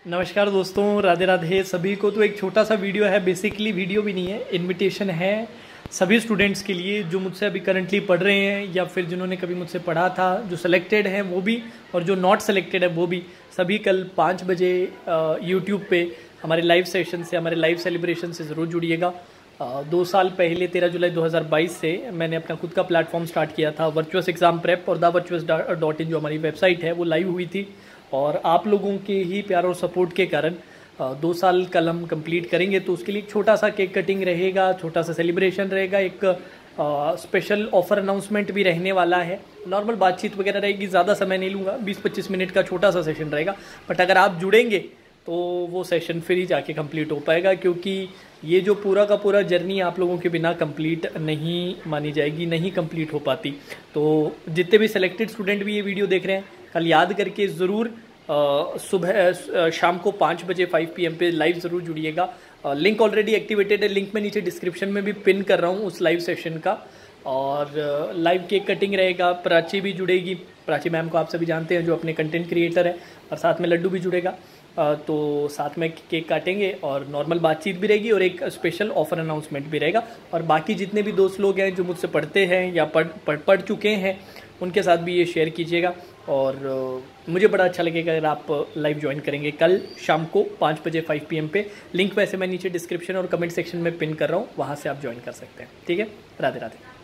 नमस्कार दोस्तों, राधे राधे सभी को। तो एक छोटा सा वीडियो है, बेसिकली वीडियो भी नहीं है, इनविटेशन है सभी स्टूडेंट्स के लिए जो मुझसे अभी करंटली पढ़ रहे हैं या फिर जिन्होंने कभी मुझसे पढ़ा था, जो सिलेक्टेड हैं वो भी और जो नॉट सिलेक्टेड है वो भी। सभी कल 5 बजे यूट्यूब पे हमारे लाइव सेशन से, हमारे लाइव सेलिब्रेशन से ज़रूर जुड़िएगा। 2 साल पहले 13 जुलाई 2022 से मैंने अपना खुद का प्लेटफॉर्म स्टार्ट किया था, वर्चुअस एग्ज़ाम प्रेप, और thevirtuous.in जो हमारी वेबसाइट है वो लाइव हुई थी। और आप लोगों के ही प्यार और सपोर्ट के कारण 2 साल कल हम कंप्लीट करेंगे। तो उसके लिए एक छोटा सा केक कटिंग रहेगा, छोटा सा सेलिब्रेशन रहेगा, एक स्पेशल ऑफर अनाउंसमेंट भी रहने वाला है, नॉर्मल बातचीत वगैरह रहेगी। ज़्यादा समय नहीं लूँगा, 20-25 मिनट का छोटा सा सेशन रहेगा। बट अगर आप जुड़ेंगे तो वो सेशन फिर ही जाके कंप्लीट हो पाएगा, क्योंकि ये जो पूरा का पूरा जर्नी आप लोगों के बिना कंप्लीट नहीं मानी जाएगी, नहीं कंप्लीट हो पाती। तो जितने भी सिलेक्टेड स्टूडेंट भी ये वीडियो देख रहे हैं, कल याद करके ज़रूर सुबह शाम को 5 बजे 5 PM पे लाइव ज़रूर जुड़िएगा। लिंक ऑलरेडी एक्टिवेटेड है, लिंक मैं नीचे डिस्क्रिप्शन में भी पिन कर रहा हूँ उस लाइव सेशन का। और लाइव केक कटिंग रहेगा, प्राची भी जुड़ेगी। प्राची मैम को आप सभी जानते हैं, जो अपने कंटेंट क्रिएटर है, और साथ में लड्डू भी जुड़ेगा। तो साथ में केक काटेंगे और नॉर्मल बातचीत भी रहेगी और एक स्पेशल ऑफर अनाउंसमेंट भी रहेगा। और बाकी जितने भी दोस्त लोग हैं जो मुझसे पढ़ते हैं या पढ़ चुके हैं, उनके साथ भी ये शेयर कीजिएगा। और मुझे बड़ा अच्छा लगेगा अगर आप लाइव ज्वाइन करेंगे कल शाम को 5 बजे 5 PM पे। लिंक वैसे मैं नीचे डिस्क्रिप्शन और कमेंट सेक्शन में पिन कर रहा हूँ, वहाँ से आप ज्वाइन कर सकते हैं। ठीक है, राधे राधे।